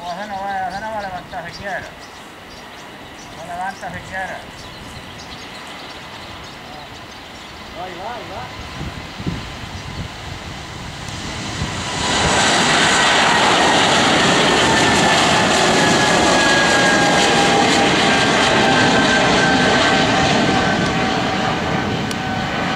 ese no va a levantar siquiera. No levanta siquiera. Ahí va, ahí va.